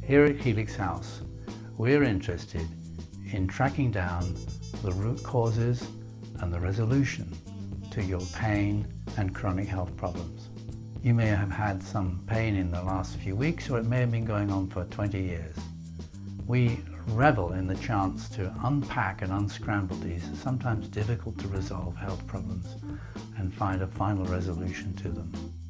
Here at Helix House, we're interested in tracking down the root causes and the resolution to your pain and chronic health problems. You may have had some pain in the last few weeks, or it may have been going on for 20 years. We revel in the chance to unpack and unscramble these sometimes difficult to resolve health problems and find a final resolution to them.